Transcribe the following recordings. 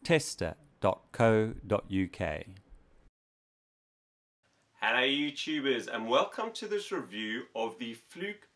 tester.co.uk. Hello YouTubers, and welcome to this review of the Fluke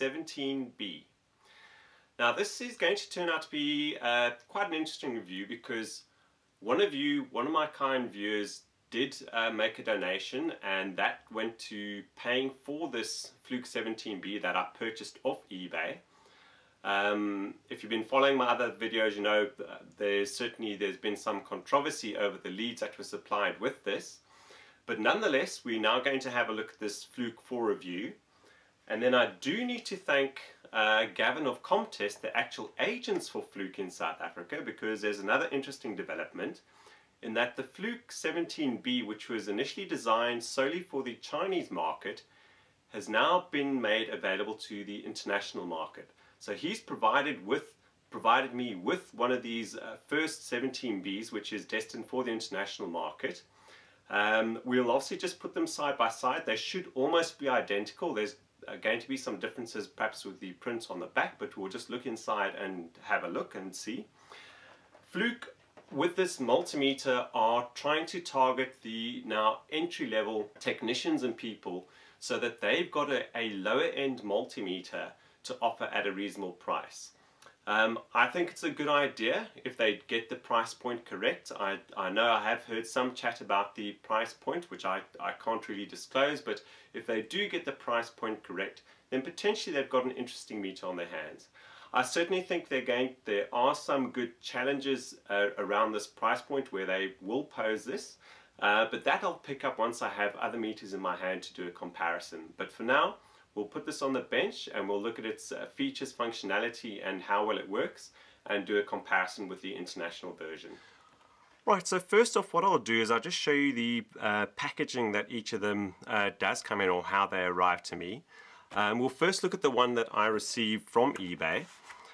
17B. Now this is going to turn out to be quite an interesting review because one of my kind viewers did make a donation, and that went to paying for this Fluke 17B that I purchased off eBay. If you've been following my other videos, you know there's been some controversy over the leads that were supplied with this. But nonetheless, we're now going to have a look at this Fluke 4 review. And then I do need to thank Gavin of Comtest, the actual agents for Fluke in South Africa, because there's another interesting development in that the Fluke 17B, which was initially designed solely for the Chinese market, has now been made available to the international market. So he's provided me with one of these first 17Bs, which is destined for the international market. We'll obviously just put them side by side. They should almost be identical. There's going to be some differences perhaps with the print on the back, but we'll just look inside and have a look and see. Fluke, with this multimeter, are trying to target the now entry-level technicians and people so that they've got a lower-end multimeter to offer at a reasonable price. I think it's a good idea if they get the price point correct. I know I have heard some chat about the price point, which I can't really disclose, but if they do get the price point correct, then potentially they've got an interesting meter on their hands. I certainly think there are some good challenges around this price point where they will pose this, but that I'll pick up once I have other meters in my hand to do a comparison. But for now, we'll put this on the bench and we'll look at its features, functionality and how well it works, and do a comparison with the international version. Right, so first off what I'll do is I'll just show you the packaging that each of them does come in, or how they arrive to me. We'll first look at the one that I received from eBay.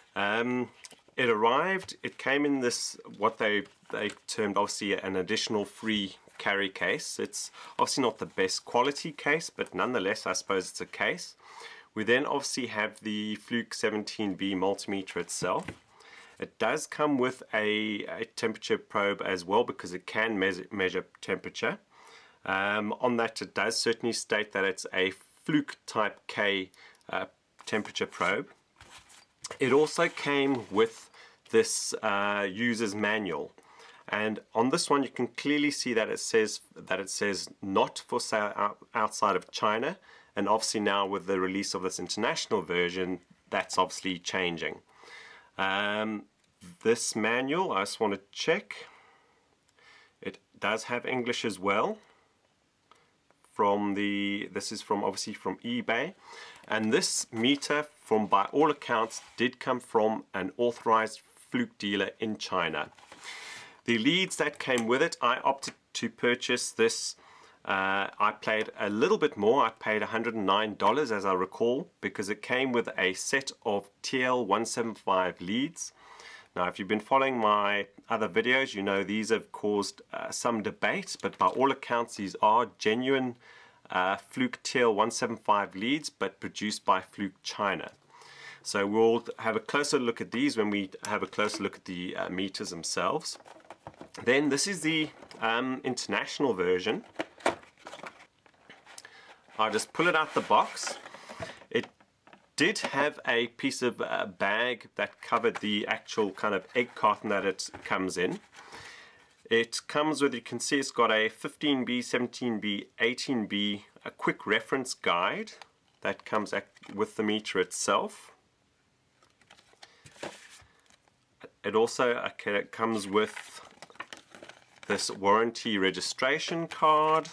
It arrived, it came in this, what they termed obviously an additional free carry case. It's obviously not the best quality case, but nonetheless I suppose it's a case. We then obviously have the Fluke 17B multimeter itself. It does come with a temperature probe as well, because it can measure temperature. On that it does certainly state that it's a Fluke type K temperature probe. It also came with this user's manual. And on this one you can clearly see that it says not for sale outside of China, and obviously now with the release of this international version that's obviously changing. This manual, I just want to check, it does have English as well. This is obviously from eBay, and this meter, by all accounts, did come from an authorized Fluke dealer in China. The leads that came with it, I opted to purchase this. I paid a little bit more. I paid $109 as I recall, because it came with a set of TL175 leads. Now if you've been following my other videos, you know these have caused some debate, but by all accounts these are genuine Fluke TL175 leads, but produced by Fluke China. So we'll have a closer look at these when we have a closer look at the meters themselves. Then this is the international version. I'll just pull it out the box. It did have a piece of bag that covered the actual kind of egg carton that it comes in. It comes with, you can see it's got a 15B, 17B, 18B, a quick reference guide that comes with the meter itself. It also comes with this warranty registration card.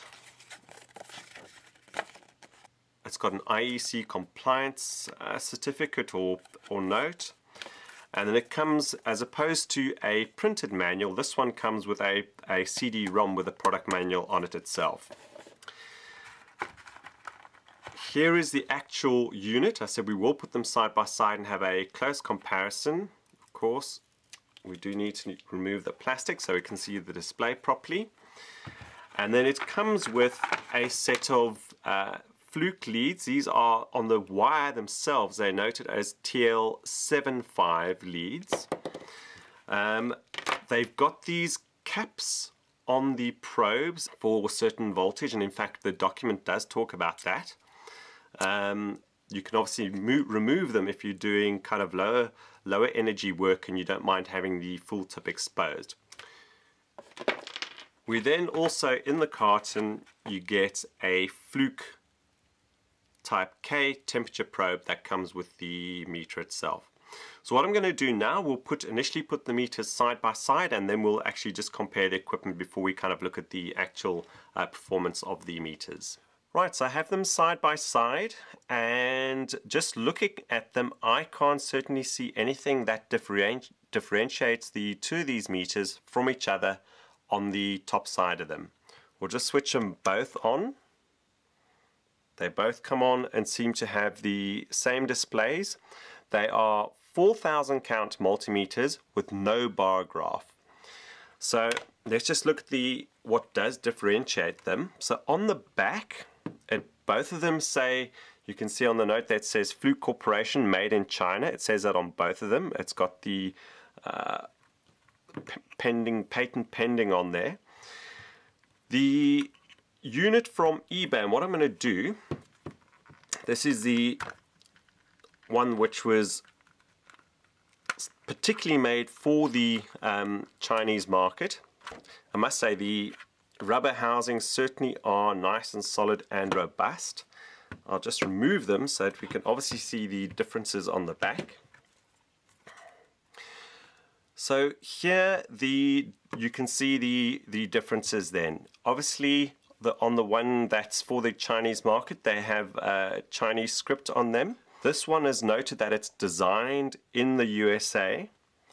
It's got an IEC compliance certificate or note. And then it comes, as opposed to a printed manual, this one comes with a CD-ROM with a product manual on it itself. Here is the actual unit. I said we will put them side by side and have a close comparison. Of course, we do need to remove the plastic so we can see the display properly. And then it comes with a set of Fluke leads. These are on the wire themselves. They're noted as TL75 leads. they've got these caps on the probes for a certain voltage, and in fact the document does talk about that. You can obviously remove them if you're doing kind of lower energy work and you don't mind having the full tip exposed. We then also, in the carton, you get a Fluke type K temperature probe that comes with the meter itself. So what I'm going to do now, we'll initially put the meters side by side, and then we'll actually just compare the equipment before we kind of look at the actual performance of the meters. Right, so I have them side by side, and just looking at them, I can't certainly see anything that differentiates the two of these meters from each other on the top side of them. We'll just switch them both on. They both come on and seem to have the same displays. They are 4,000 count multimeters with no bar graph. So let's just look at what does differentiate them. So on the back, both of them say, you can see on the note that says Fluke Corporation, made in China. It says that on both of them. It's got the patent pending on there. The unit from eBay, and what I'm going to do, this is the one which was particularly made for the Chinese market. I must say the rubber housings certainly are nice and solid and robust. I'll just remove them so that we can obviously see the differences on the back. So here you can see the differences then. Obviously on the one that's for the Chinese market, they have a Chinese script on them. This one is noted that it's designed in the USA.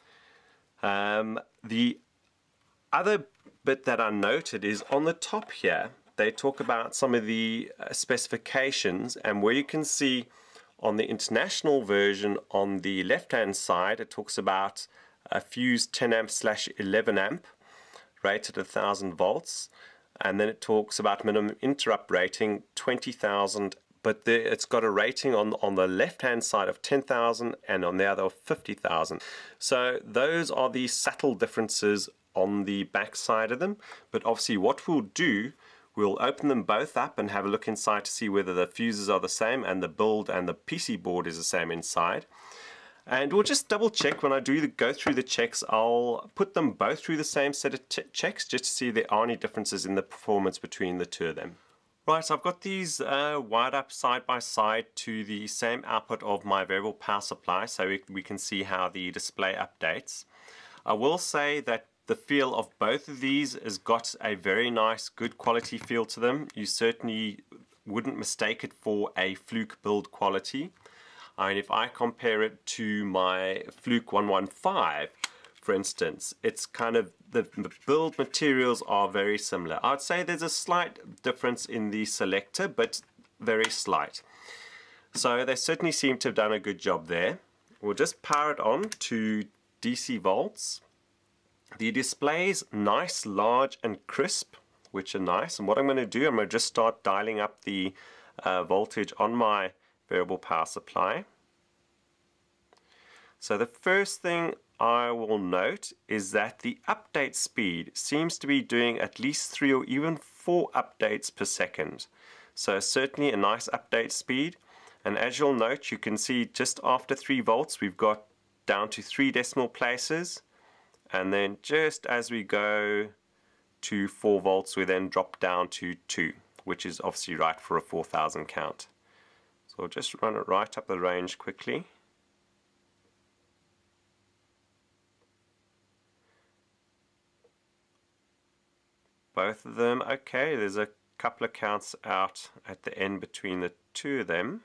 The other bit that I noted is on the top here, they talk about some of the specifications, and where you can see on the international version on the left hand side, it talks about a fuse 10 amp / 11 amp rated 1000 volts, and then it talks about minimum interrupt rating 20,000, but it's got a rating on the left hand side of 10,000 and on the other of 50,000. So those are the subtle differences on the back side of them. But obviously what we'll do, we'll open them both up and have a look inside to see whether the fuses are the same and the build and the PC board is the same inside. And we'll just double check when I go through the checks. I'll put them both through the same set of checks just to see if there are any differences in the performance between the two of them. Right, so I've got these wired up side by side to the same output of my variable power supply, so we can see how the display updates. I will say that the feel of both of these has got a very nice, good quality feel to them. You certainly wouldn't mistake it for a Fluke build quality. I mean, if I compare it to my Fluke 115, for instance, it's kind of, the build materials are very similar. I'd say there's a slight difference in the selector, but very slight. So they certainly seem to have done a good job there. We'll just power it on to DC volts. The display's nice, large and crisp, which are nice. And what I'm going to do, I'm going to just start dialing up the voltage on my variable power supply. So the first thing I will note is that the update speed seems to be doing at least 3 or even 4 updates per second. So certainly a nice update speed. And as you'll note, you can see just after 3 volts we've got down to 3 decimal places. And then just as we go to 4 volts, we then drop down to 2, which is obviously right for a 4,000 count. So I'll just run it right up the range quickly. Both of them, okay, there's a couple of counts out at the end between the two of them.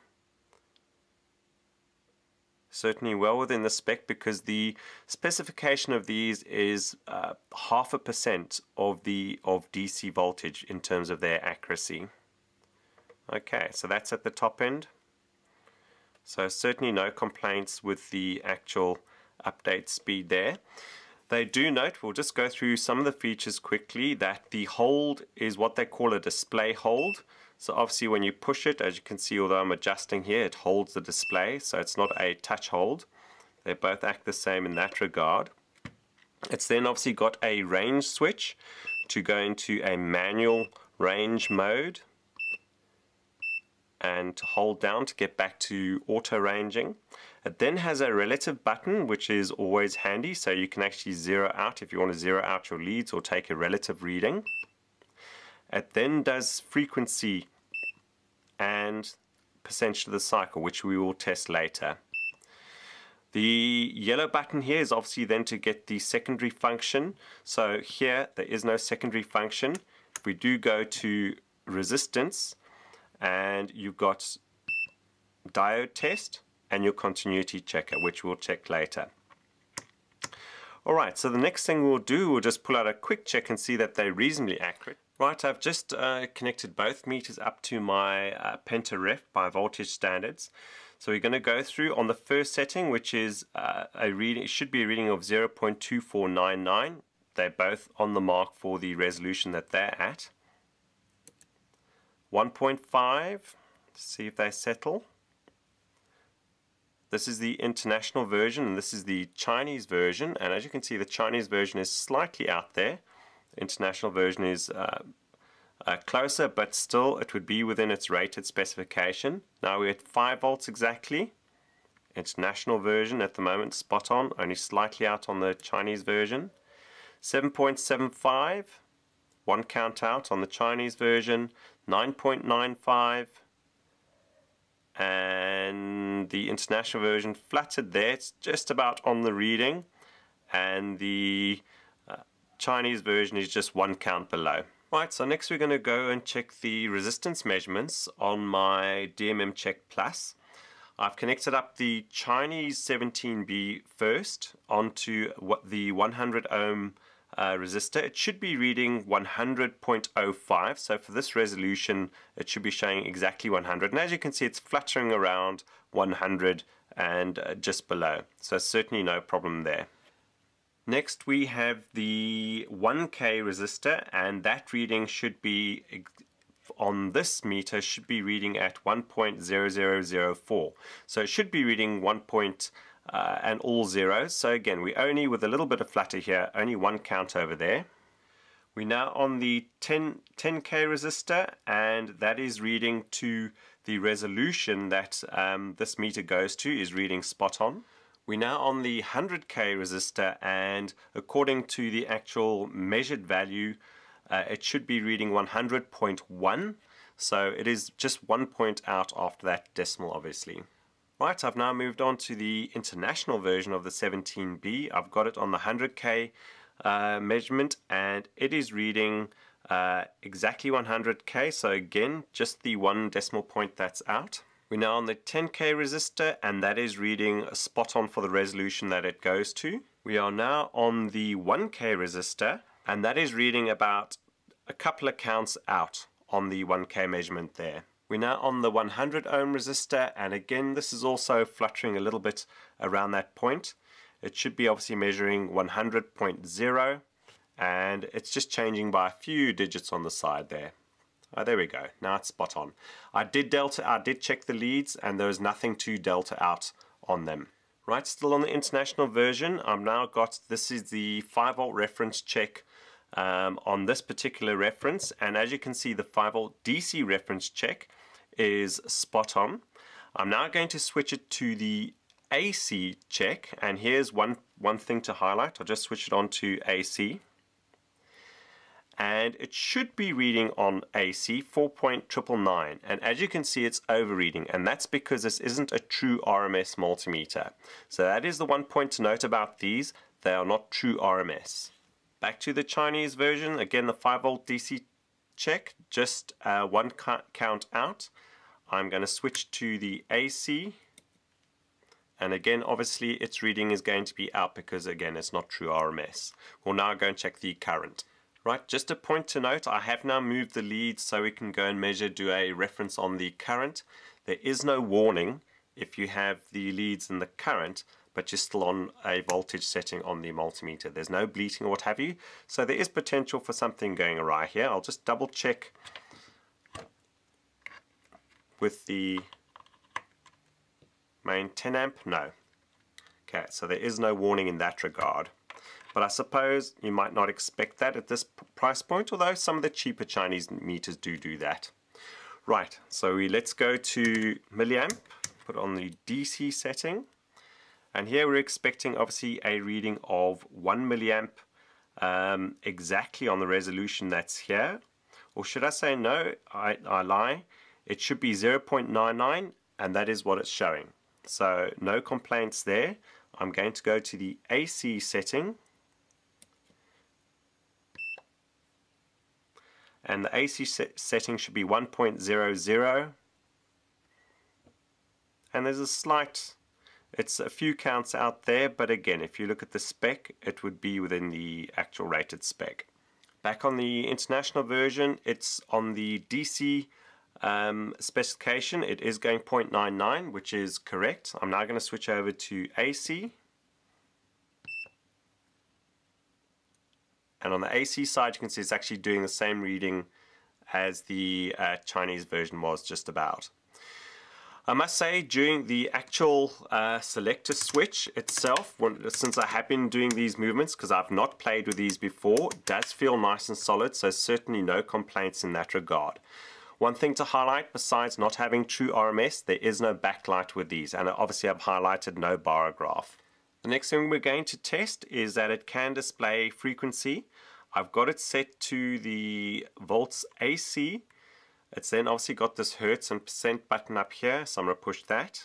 Certainly well within the spec, because the specification of these is 0.5% of DC voltage in terms of their accuracy. Okay, so that's at the top end. So certainly no complaints with the actual update speed there. They do note, we'll just go through some of the features quickly, that the hold is what they call a display hold. So obviously when you push it, as you can see, although I'm adjusting here, it holds the display, so it's not a touch hold. They both act the same in that regard. It's then obviously got a range switch to go into a manual range mode and to hold down to get back to auto ranging. It then has a relative button, which is always handy, so you can actually zero out if you want to zero out your leads or take a relative reading. It then does frequency and percentage of the cycle, which we will test later. The yellow button here is obviously then to get the secondary function. So here there is no secondary function. If we do go to resistance, and you've got diode test and your continuity checker, which we'll check later. Alright, so the next thing we'll do, we'll just pull out a quick check and see that they're reasonably accurate. Right, I've just connected both meters up to my pentaref by voltage standards. So we're going to go through on the first setting, which is a reading. It should be a reading of 0.2499. They're both on the mark for the resolution that they're at. 1.5, see if they settle. This is the international version and this is the Chinese version, and as you can see the Chinese version is slightly out there. The international version is closer, but still it would be within its rated specification. Now we're at 5 volts exactly. International version at the moment spot on, only slightly out on the Chinese version. 7.75, one count out on the Chinese version. 9.95, and the international version flattered there, it's just about on the reading, and the Chinese version is just one count below. Right, so next we're going to go and check the resistance measurements on my DMM Check Plus. I've connected up the Chinese 17B first onto the 100 ohm resistor. It should be reading 100.05, so for this resolution it should be showing exactly 100, and as you can see it's fluttering around 100 and just below, so certainly no problem there. Next we have the 1K resistor, and that reading should be on this meter should be reading at 1.0004, so it should be reading 1. And all zeros. So again, we only, with a little bit of flutter here, only one count over there. We're now on the 10K resistor, and that is reading to the resolution that this meter goes to, is reading spot on. We're now on the 100K resistor, and according to the actual measured value, it should be reading 100.1. So it is just 1 point out after that decimal, obviously. Right, I've now moved on to the international version of the 17B. I've got it on the 100K measurement, and it is reading exactly 100K, so again, just the 1 decimal point that's out. We're now on the 10K resistor, and that is reading spot on for the resolution that it goes to. We are now on the 1K resistor, and that is reading about a couple of counts out on the 1K measurement there. We're now on the 100 ohm resistor, and again this is also fluttering a little bit around that point. It should be obviously measuring 100.0, and it's just changing by a few digits on the side there. Oh, there we go, now it's spot on. I did check the leads, and there was nothing to delta out on them. Right, still on the international version, I've now got, this is the 5 volt reference check on this particular reference, and as you can see the 5 volt DC reference check is spot on. I'm now going to switch it to the AC check, and here's one thing to highlight. I'll just switch it on to AC, and it should be reading on AC 4.999, and as you can see it's overreading, and that's because this isn't a true RMS multimeter. So that is the one point to note about these, they are not true RMS. Back to the Chinese version, again the 5 volt DC check, just one count out. I'm going to switch to the AC, and again obviously its reading is going to be out because again it's not true RMS. We'll now go and check the current. Right, just a point to note, I have now moved the lead so we can go and measure, do a reference on the current. There is no warning if you have the leads in the current, but you're still on a voltage setting on the multimeter. There's no bleating or what have you, so there is potential for something going awry here. I'll just double check with the main 10 amp. No. Okay, so there is no warning in that regard. but I suppose you might not expect that at this price point, although some of the cheaper Chinese meters do that. Right, so let's go to milliamp, put on the DC setting, and here we're expecting obviously a reading of 1 milliamp exactly on the resolution that's here. Or should I say no, I lie, it should be 0.99, and that is what it's showing. So no complaints there. I'm going to go to the AC setting, and the AC setting should be 1.00, and there's a slight, it's a few counts out there, but again, if you look at the spec, it would be within the actual rated spec. Back on the international version, it's on the DC specification, it is going 0.99, which is correct. I'm now going to switch over to AC. And on the AC side, you can see it's actually doing the same reading as the Chinese version was just about. I must say, during the actual selector switch itself, since I have been doing these movements, because I've not played with these before, it does feel nice and solid, so certainly no complaints in that regard. One thing to highlight, besides not having true RMS, there is no backlight with these, and obviously I've highlighted no bar graph. The next thing we're going to test is that it can display frequency. I've got it set to the volts AC. It's then obviously got this hertz and percent button up here, so I'm going to push that.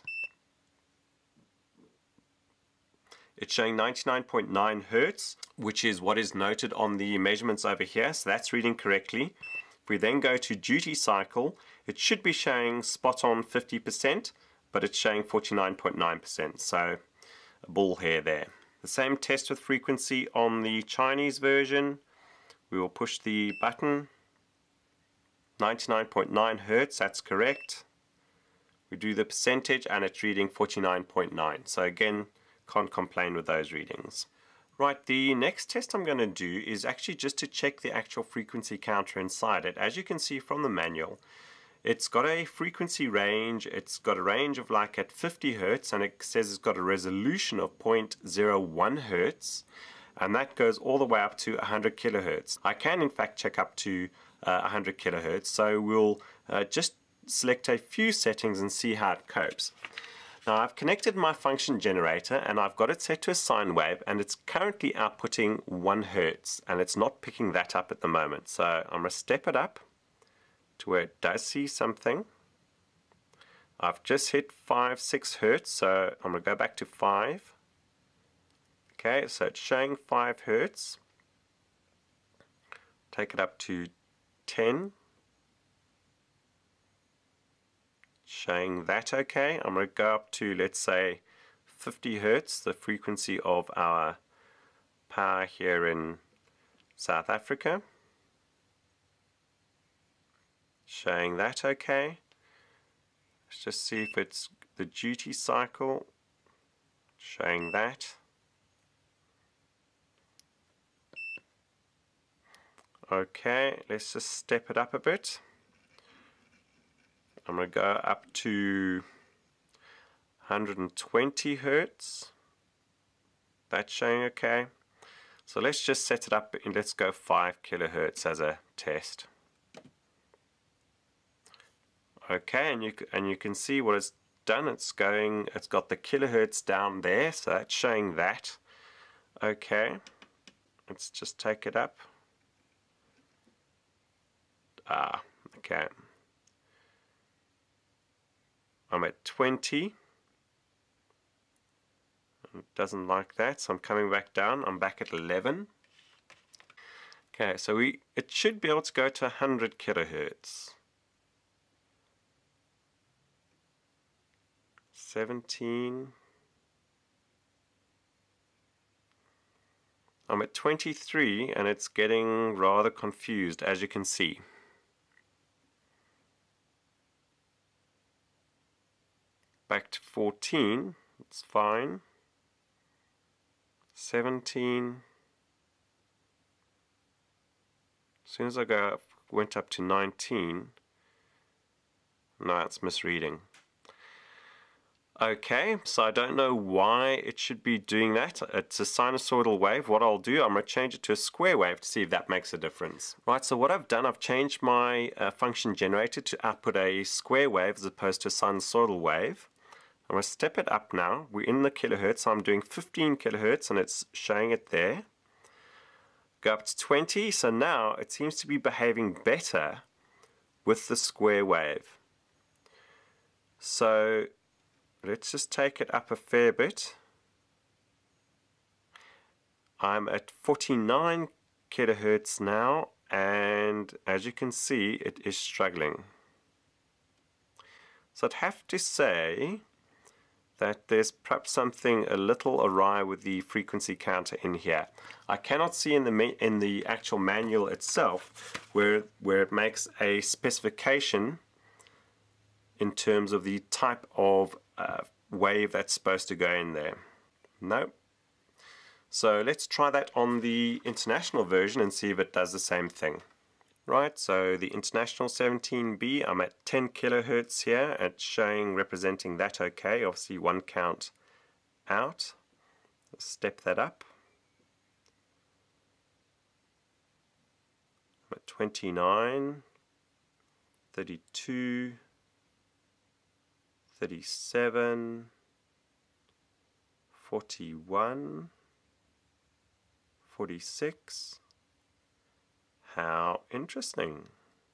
It's showing 99.9 hertz, which is what is noted on the measurements over here, so that's reading correctly. If we then go to duty cycle, it should be showing spot on 50%, but it's showing 49.9%, so a bull hair there. The same test with frequency on the Chinese version. We will push the button. 99.9 hertz, that's correct. We do the percentage and it's reading 49.9. So again, can't complain with those readings. Right, the next test I'm going to do is actually just to check the actual frequency counter inside it. As you can see from the manual, it's got a frequency range, it's got a range of like at 50 hertz, and it says it's got a resolution of 0.01 hertz, and that goes all the way up to 100 kilohertz. I can in fact check up to 100 kilohertz, so we'll just select a few settings and see how it copes. Now I've connected my function generator and I've got it set to a sine wave, and it's currently outputting 1 hertz, and it's not picking that up at the moment. So I'm going to step it up to where it does see something. I've just hit 5-6 hertz, so I'm going to go back to 5. Okay, so it's showing 5 hertz. Take it up to 10. Showing that okay. I'm going to go up to, let's say, 50 hertz, the frequency of our power here in South Africa. Showing that okay. Let's just see if it's the duty cycle. Showing that. Okay, let's just step it up a bit. I'm going to go up to 120 hertz. That's showing okay. So let's just set it up and let's go 5 kilohertz as a test. Okay, and you can see what it's done. It's got the kilohertz down there, so that's showing that. Okay, let's just take it up. Okay. I'm at 20. It doesn't like that, so I'm coming back down. I'm back at 11. Okay, so it should be able to go to 100 kilohertz. 17. I'm at 23 and it's getting rather confused, as you can see. Back to 14, it's fine. 17. As soon as I went up to 19, no, it's misreading. Okay, so I don't know why it should be doing that. It's a sinusoidal wave. What I'll do, I'm going to change it to a square wave to see if that makes a difference. Right, so what I've done, I've changed my function generator to output a square wave as opposed to a sinusoidal wave. I'm going to step it up now. We're in the kilohertz, so I'm doing 15 kilohertz and it's showing it there. Go up to 20, so now it seems to be behaving better with the square wave. So let's just take it up a fair bit. I'm at 49 kilohertz now, and as you can see, it is struggling. So I'd have to say that there's perhaps something a little awry with the frequency counter in here. I cannot see in the actual manual itself where it makes a specification in terms of the type of wave that's supposed to go in there. No. So let's try that on the international version and see if it does the same thing. Right, so the international 17B, I'm at 10 kilohertz here. It's showing, representing that okay. Obviously one count out. Let's step that up. I'm at 29, 32, 37, 41, 46. How interesting.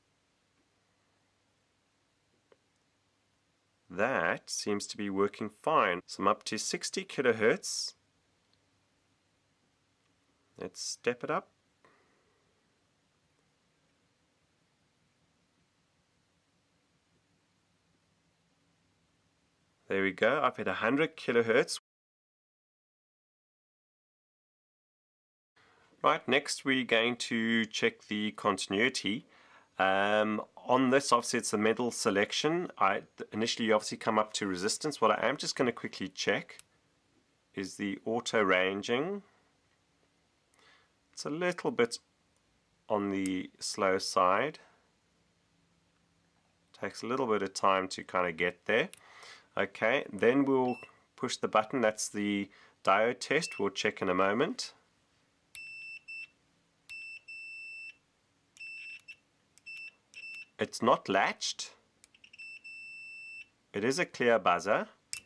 That seems to be working fine. So I'm up to 60 kilohertz. Let's step it up. There we go, up at 100 kilohertz. Right, next we're going to check the continuity. On this, obviously it's the metal selection. Initially you obviously come up to resistance. What I am just going to quickly check is the auto ranging. It's a little bit on the slow side. Takes a little bit of time to kind of get there. Okay, then we'll push the button. That's the diode test. We'll check in a moment. It's not latched. It is a clear buzzer.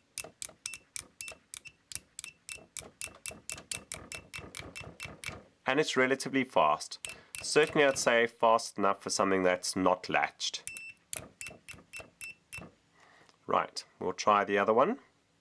And it's relatively fast. Certainly I'd say fast enough for something that's not latched. Right, we'll try the other one.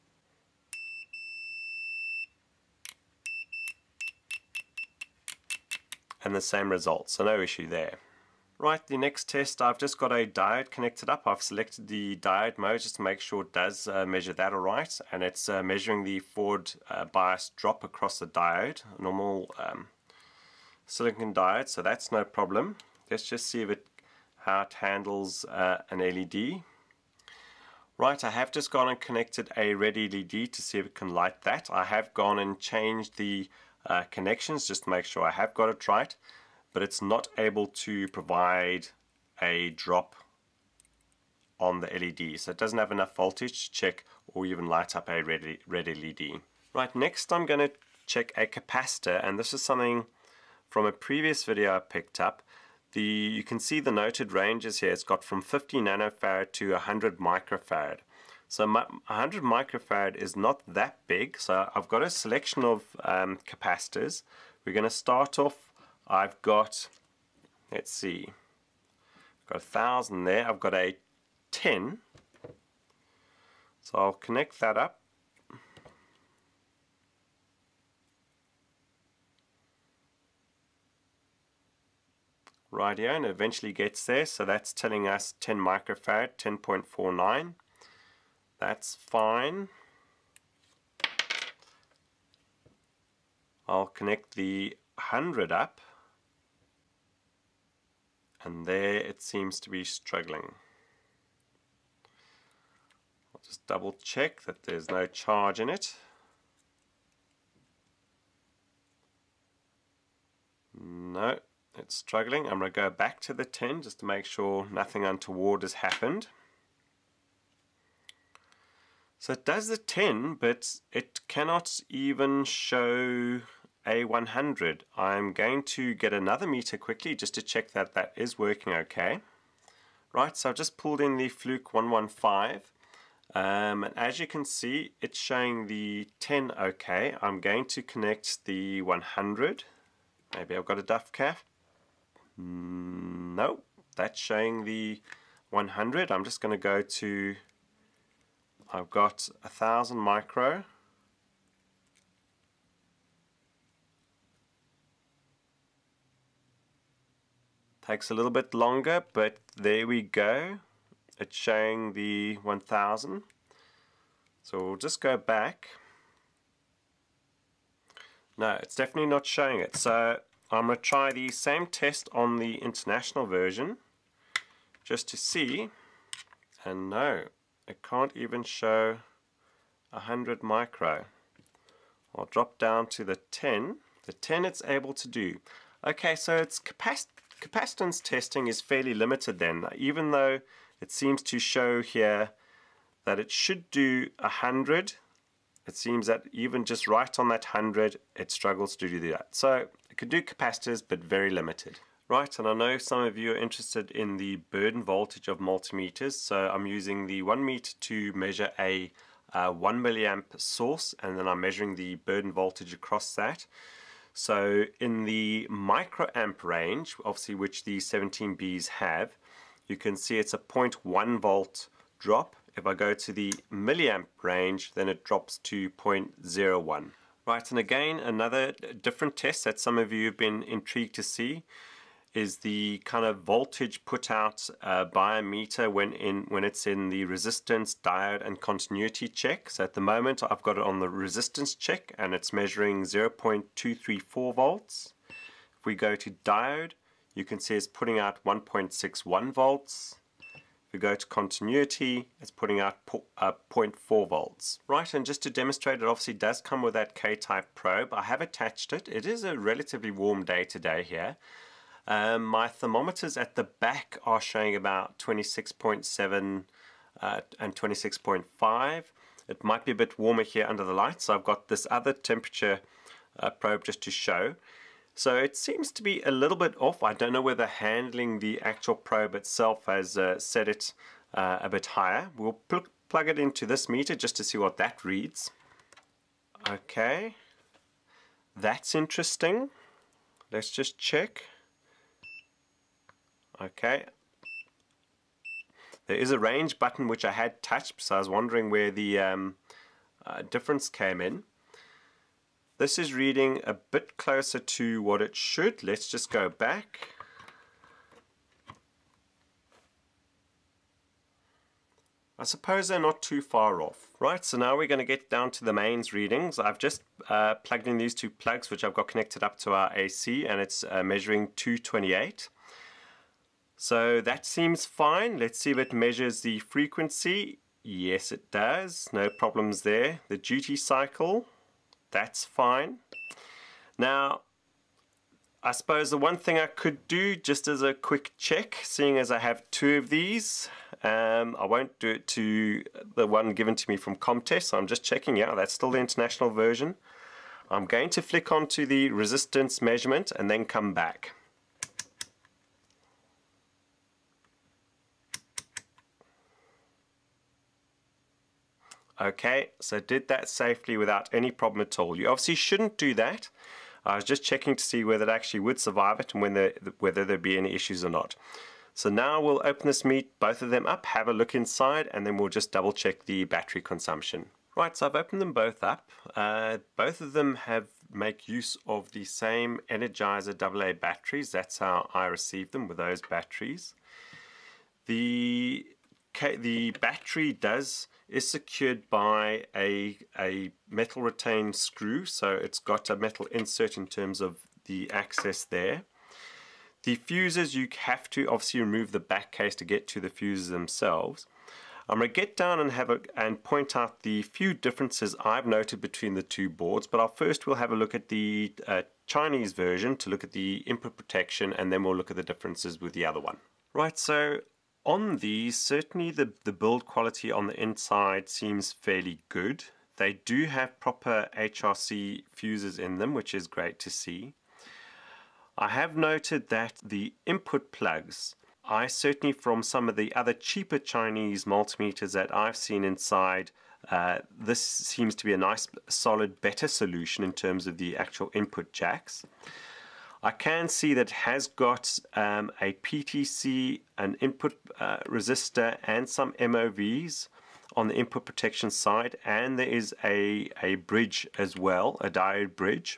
And the same result, so no issue there. Right, the next test, I've just got a diode connected up. I've selected the diode mode just to make sure it does measure that alright, and it's measuring the forward bias drop across the diode, a normal silicon diode, so that's no problem. Let's just see how it handles an LED. Right, I have just gone and connected a red LED to see if it can light that. I have gone and changed the connections just to make sure I have got it right, but it's not able to provide a drop on the LED, so it doesn't have enough voltage to check or even light up a red LED. Right, next I'm going to check a capacitor, and this is something from a previous video I picked up. You can see the noted ranges here. It's got from 50 nanofarad to 100 microfarad. So 100 microfarad is not that big, so I've got a selection of capacitors. We're going to start off. I've got, let's see, I've got 1,000 there. I've got a 10. So I'll connect that up. Rightio, and it eventually gets there. So that's telling us 10 microfarad, 10.49. That's fine. I'll connect the 100 up. And there it seems to be struggling. I'll just double check that there's no charge in it. No, it's struggling. I'm going to go back to the 10 just to make sure nothing untoward has happened. So it does the 10, but it cannot even show a 100. I'm going to get another meter quickly just to check that that is working okay. Right, so I've just pulled in the Fluke 115. And as you can see, it's showing the 10 okay. I'm going to connect the 100. Maybe I've got a duff cap. No, that's showing the 100. I'm just going to go to, I've got 1000 micro. Takes a little bit longer, but there we go. It's showing the 1000. So we'll just go back. No, it's definitely not showing it. So I'm going to try the same test on the international version just to see. And no, it can't even show 100 micro. I'll drop down to the 10. The 10 it's able to do. Okay, so its capacitance testing is fairly limited then, even though it seems to show here that it should do 100. It seems that even just right on that 100, it struggles to do that. So it could do capacitors, but very limited. Right, and I know some of you are interested in the burden voltage of multimeters, so I'm using the 1 meter to measure a 1 milliamp source, and then I'm measuring the burden voltage across that. So in the microamp range, obviously which the 17Bs have, you can see it's a 0.1 volt drop. If I go to the milliamp range, then it drops to 0.01. Right, and again, another different test that some of you have been intrigued to see is the kind of voltage put out by a meter when it's in the resistance, diode, and continuity check. So at the moment, I've got it on the resistance check, and it's measuring 0.234 volts. If we go to diode, you can see it's putting out 1.61 volts. If we go to continuity, it's putting out 0.4 volts. Right, and just to demonstrate, it obviously does come with that K-type probe. I have attached it. It is a relatively warm day today here. My thermometers at the back are showing about 26.7 and 26.5. It might be a bit warmer here under the lights, so I've got this other temperature probe just to show. So it seems to be a little bit off. I don't know whether handling the actual probe itself has set it a bit higher. We'll plug it into this meter just to see what that reads. Okay, that's interesting. Let's just check. Okay, there is a range button which I had touched, so I was wondering where the difference came in. This is reading a bit closer to what it should. Let's just go back. I suppose they're not too far off. Right, so now we're going to get down to the mains readings. I've just plugged in these two plugs which I've got connected up to our AC, and it's measuring 228. So that seems fine. Let's see if it measures the frequency. Yes, it does. No problems there. The duty cycle, that's fine. Now, I suppose the one thing I could do just as a quick check, seeing as I have two of these, I won't do it to the one given to me from Comtest, so I'm just checking. Yeah, that's still the international version. I'm going to flick onto the resistance measurement and then come back. Okay, so did that safely without any problem at all. You obviously shouldn't do that. I was just checking to see whether it actually would survive it and whether there'd be any issues or not. So now we'll open this both of them up, have a look inside, and then we'll just double check the battery consumption. Right, so I've opened them both up. Both of them make use of the same Energizer AA batteries. That's how I received them, with those batteries. The battery is secured by a metal retained screw, so it's got a metal insert in terms of the access there. The fuses, you have to obviously remove the back case to get to the fuses themselves. I'm going to get down and point out the few differences I've noted between the two boards, but we'll have a look at the Chinese version to look at the input protection, and then we'll look at the differences with the other one. Right, so On these, certainly the build quality on the inside seems fairly good. They do have proper HRC fuses in them, which is great to see. I have noted that the input plugs, I certainly from some of the other cheaper Chinese multimeters that I've seen inside, this seems to be a nice, solid, better solution in terms of the actual input jacks. I can see that it has got a PTC, an input resistor, and some MOVs on the input protection side, and there is a bridge as well, a diode bridge.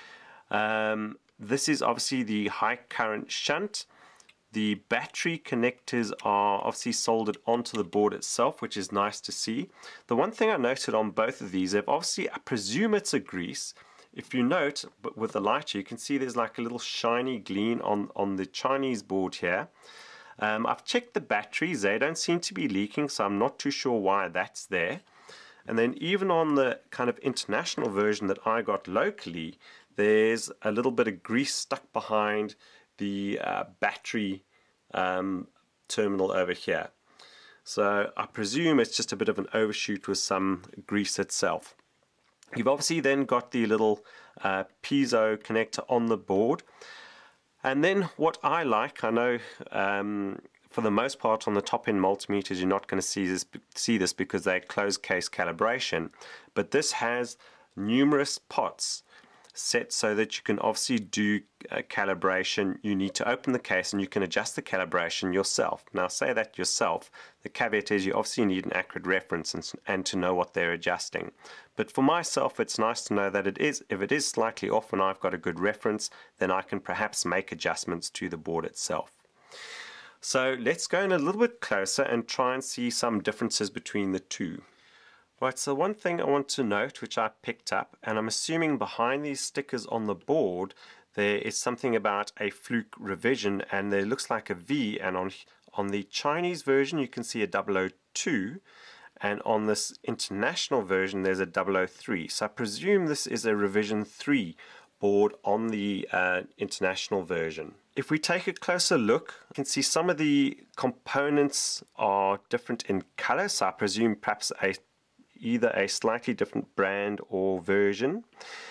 This is obviously the high current shunt. The battery connectors are obviously soldered onto the board itself, which is nice to see. The one thing I noted on both of these, I presume it's a grease. If you note, but with the light, you can see there's like a little shiny gleam on the Chinese board here. I've checked the batteries, they don't seem to be leaking, so I'm not too sure why that's there. And then even on the kind of international version that I got locally, there's a little bit of grease stuck behind the battery terminal over here. So I presume it's just a bit of an overshoot with some grease itself. You've obviously then got the little piezo connector on the board. And then what I like, I know for the most part on the top end multimeters you're not going to see this because they're closed case calibration, but this has numerous pots set so that you can obviously do calibration. You need to open the case and you can adjust the calibration yourself. Now say that yourself, the caveat is you obviously need an accurate reference and to know what they're adjusting. But for myself it's nice to know that if it is slightly off and I've got a good reference, then I can perhaps make adjustments to the board itself. So let's go in a little bit closer and try and see some differences between the two. Right, so one thing I want to note, which I picked up, and I'm assuming behind these stickers on the board there is something about a Fluke revision, and there looks like a V, and on the Chinese version you can see a 002, and on this international version there's a 003. So I presume this is a revision 3 board on the international version. If we take a closer look, you can see some of the components are different in color, so I presume perhaps either a slightly different brand or version.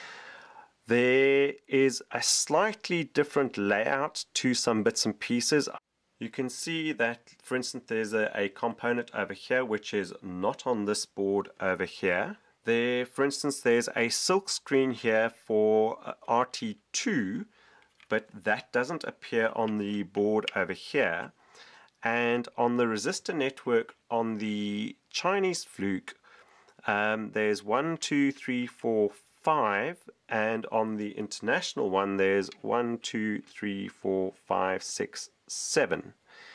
There is a slightly different layout to some bits and pieces. You can see that, for instance, there's a component over here which is not on this board over here. There, for instance, there's a silk screen here for RT2, but that doesn't appear on the board over here. And on the resistor network on the Chinese Fluke, there's 1, 2, 3, 4, 5, and on the international one there's 1, 2, 3, 4, 5, 6, 7.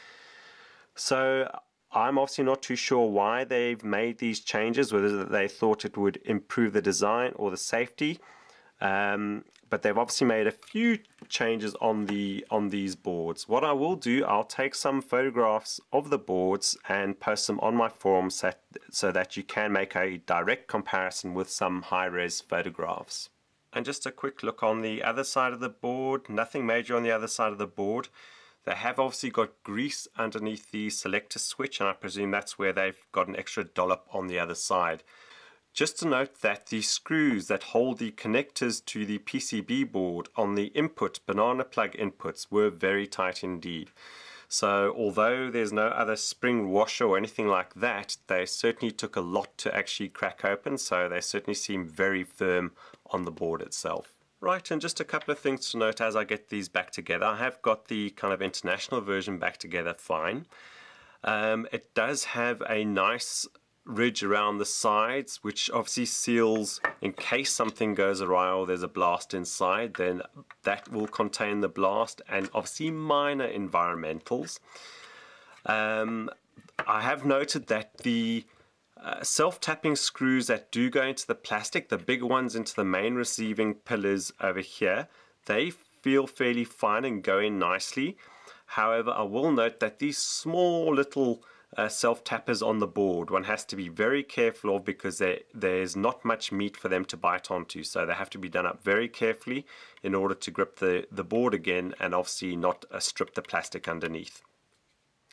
So I'm obviously not too sure why they've made these changes, whether they thought it would improve the design or the safety. But they've obviously made a few changes on these boards. What I will do, I'll take some photographs of the boards and post them on my forum so that you can make a direct comparison with some high-res photographs. And just a quick look on the other side of the board, nothing major on the other side of the board. They have obviously got grease underneath the selector switch, and I presume that's where they've got an extra dollop on the other side. Just to note that the screws that hold the connectors to the PCB board on the input, banana plug inputs, were very tight indeed. So although there's no other spring washer or anything like that, they certainly took a lot to actually crack open, so they certainly seem very firm on the board itself. Right, and just a couple of things to note as I get these back together. I have got the kind of international version back together fine. It does have a nice ridge around the sides, which obviously seals in case something goes awry or there's a blast inside, then that will contain the blast, and obviously minor environmentals. I have noted that the self-tapping screws that do go into the plastic, the big ones into the main receiving pillars over here, they feel fairly fine and go in nicely. However, I will note that these small little self-tappers on the board, one has to be very careful of, because there's not much meat for them to bite onto, so they have to be done up very carefully in order to grip the board again, and obviously not strip the plastic underneath.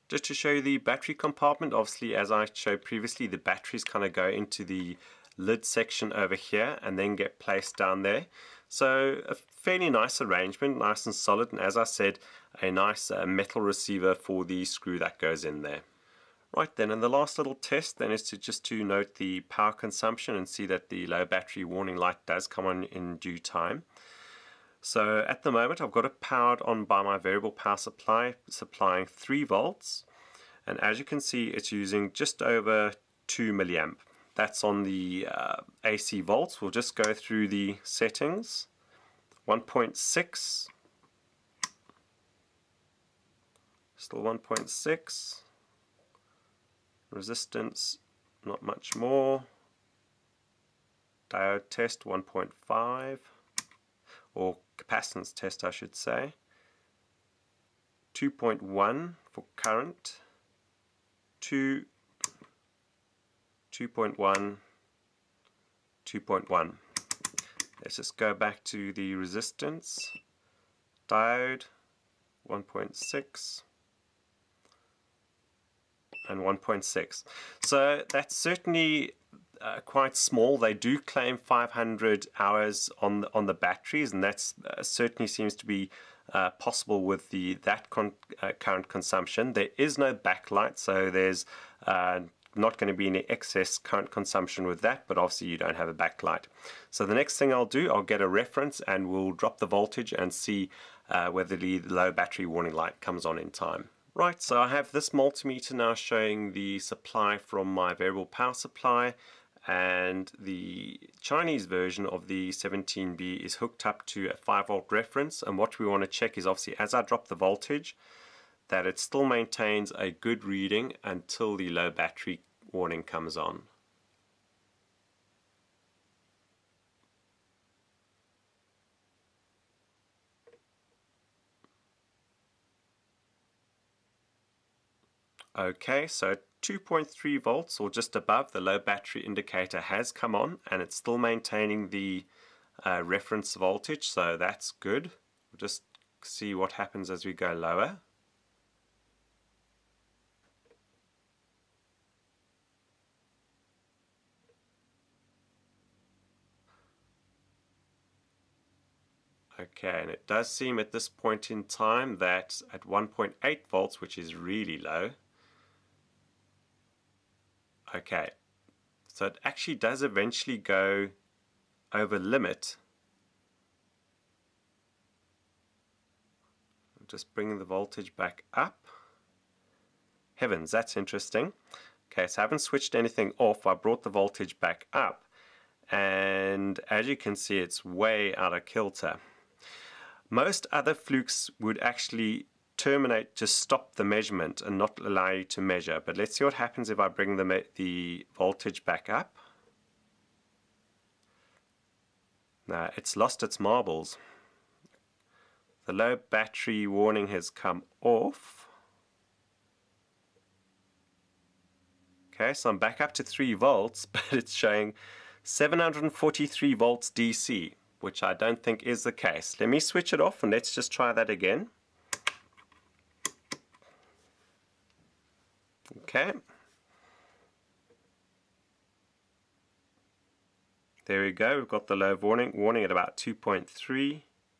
Just to show you the battery compartment, obviously as I showed previously, the batteries kind of go into the lid section over here and then get placed down there. So a fairly nice arrangement, nice and solid, and as I said, a nice metal receiver for the screw that goes in there. Right then, and the last little test then is to note the power consumption and see that the low battery warning light does come on in due time. So at the moment I've got it powered on by my variable power supply, supplying 3 volts, and as you can see it's using just over 2 milliamp. That's on the AC volts. We'll just go through the settings. 1.6, still 1.6, resistance not much more, diode test 1.5, or capacitance test I should say, 2.1 for current, 2.1, 2.1. Let's just go back to the resistance, diode 1.6 and 1.6. So that's certainly quite small. They do claim 500 hours on the batteries, and that's certainly seems to be possible with that current consumption. There is no backlight, so there's not going to be any excess current consumption with that, but obviously you don't have a backlight. So the next thing I'll do, I'll get a reference and we'll drop the voltage and see whether the low battery warning light comes on in time. Right, so I have this multimeter now showing the supply from my variable power supply, and the Chinese version of the 17B is hooked up to a 5 volt reference, and what we want to check is obviously as I drop the voltage that it still maintains a good reading until the low battery warning comes on. Okay, so 2.3 volts or just above, the low battery indicator has come on and it's still maintaining the reference voltage, so that's good. We'll just see what happens as we go lower. Okay, and it does seem at this point in time that at 1.8 volts, which is really low, okay, so it actually does eventually go over limit. I'm just bringing the voltage back up. Heavens, that's interesting. Okay, so I haven't switched anything off. I brought the voltage back up, and as you can see, it's way out of kilter. Most other Flukes would actually terminate, just stop the measurement and not allow you to measure. But let's see what happens if I bring the voltage back up. Now it's lost its marbles. The low battery warning has come off. Okay, so I'm back up to 3 volts, but it's showing 743 volts DC, which I don't think is the case. Let me switch it off and let's just try that again. Okay. There we go. We've got the low warning at about 2.3.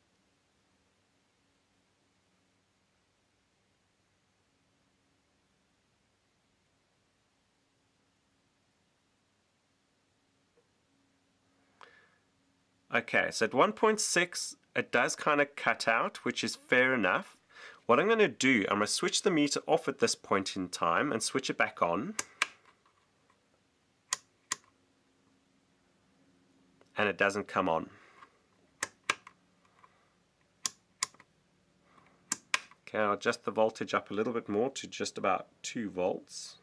Okay, so at 1.6 it does kind of cut out, which is fair enough. What I'm going to do, I'm going to switch the meter off at this point in time and switch it back on. And it doesn't come on. Okay, I'll adjust the voltage up a little bit more to just about 2 volts.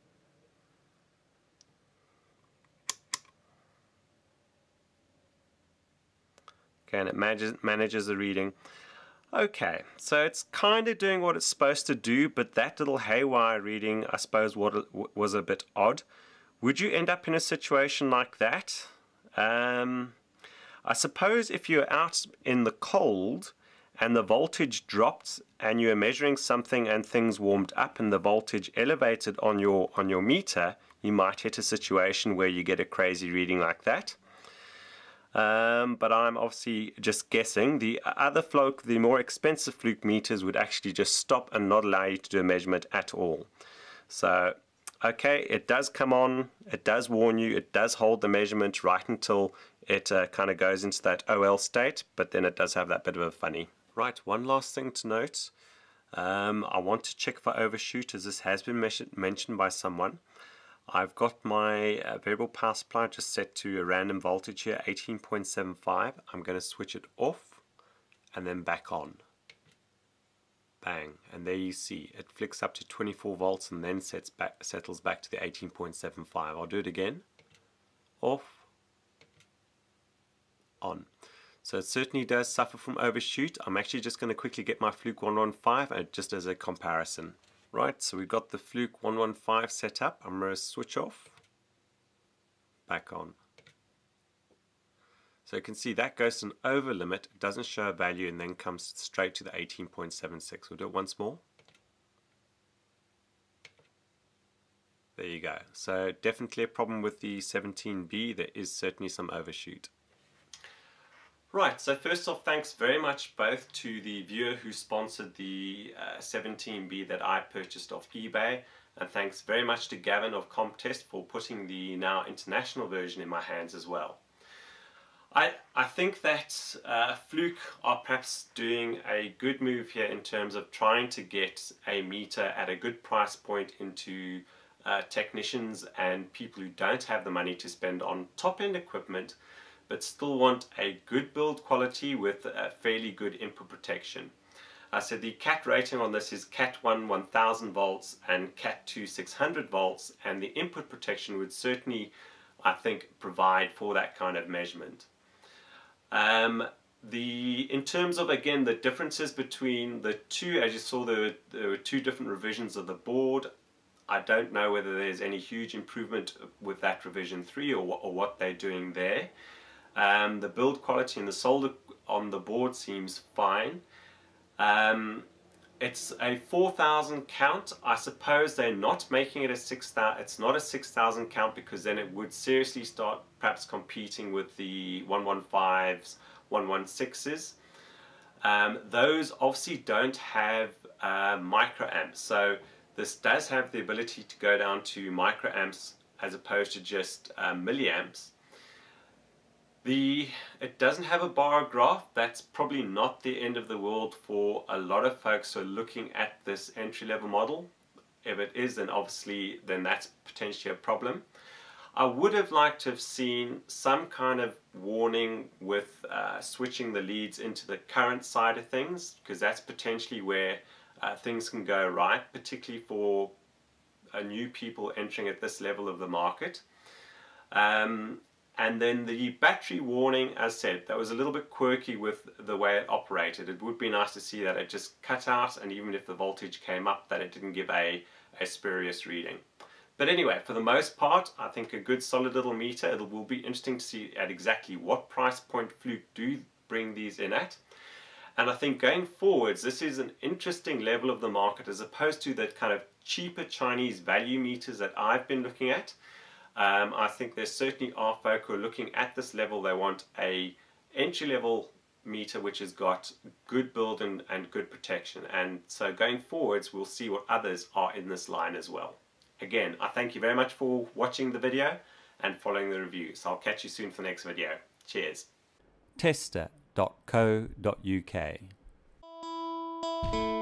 Okay, and it manages the reading. Okay, so it's kind of doing what it's supposed to do, but that little haywire reading, I suppose, was a bit odd. Would you end up in a situation like that? I suppose if you're out in the cold and the voltage dropped and you were measuring something and things warmed up and the voltage elevated on your meter, you might hit a situation where you get a crazy reading like that. But I'm obviously just guessing. The other Fluke, the more expensive Fluke meters would actually just stop and not allow you to do a measurement at all. So, okay, it does come on, it does warn you, it does hold the measurement right until it kind of goes into that OL state, but then it does have that bit of a funny. Right, one last thing to note. I want to check if I overshoot, as this has been mentioned by someone. I've got my variable power supply just set to a random voltage here, 18.75. I'm going to switch it off and then back on. Bang, and there you see it flicks up to 24 volts and then settles back to the 18.75. I'll do it again. Off, on. So it certainly does suffer from overshoot. I'm actually just going to quickly get my Fluke 115 just as a comparison. Right, so we've got the Fluke 115 set up. I'm going to switch off, back on. So you can see that goes to an over limit, it doesn't show a value, and then comes straight to the 18.76. We'll do it once more. There you go. So definitely a problem with the 17B. There is certainly some overshoot. Right, so first off, thanks very much both to the viewer who sponsored the 17B that I purchased off eBay, and thanks very much to Gavin of Comtest for putting the now international version in my hands as well. I think that Fluke are perhaps doing a good move here in terms of trying to get a meter at a good price point into technicians and people who don't have the money to spend on top-end equipment, but still want a good build quality with a fairly good input protection. So the CAT rating on this is CAT 1 1000 volts and CAT 2 600 volts, and the input protection would certainly, I think, provide for that kind of measurement. In terms of, again, the differences between the two, as you saw, there were two different revisions of the board. I don't know whether there's any huge improvement with that revision 3 or what they're doing there. The build quality and the solder on the board seems fine. It's a 4000 count. I suppose they're not making it a 6000. It's not a 6000 count because then it would seriously start perhaps competing with the 115s, 116s. Those obviously don't have microamps, so this does have the ability to go down to microamps as opposed to just milliamps. It doesn't have a bar graph. That's probably not the end of the world for a lot of folks who are looking at this entry-level model. If it is, then obviously that's potentially a problem. I would have liked to have seen some kind of warning with switching the leads into the current side of things, because that's potentially where things can go right, particularly for new people entering at this level of the market. And then the battery warning, as said, that was a little bit quirky with the way it operated. It would be nice to see that it just cut out, and even if the voltage came up, that it didn't give a spurious reading. But anyway, for the most part, I think a good solid little meter. It will be interesting to see at exactly what price point Fluke do bring these in at. And I think going forwards, this is an interesting level of the market as opposed to the kind of cheaper Chinese value meters that I've been looking at. I think there certainly are folk who are looking at this level. They want a entry-level meter which has got good build and good protection. And so going forwards, we'll see what others are in this line as well. Again, I thank you very much for watching the video and following the review. So I'll catch you soon for the next video. Cheers. Tester.co.uk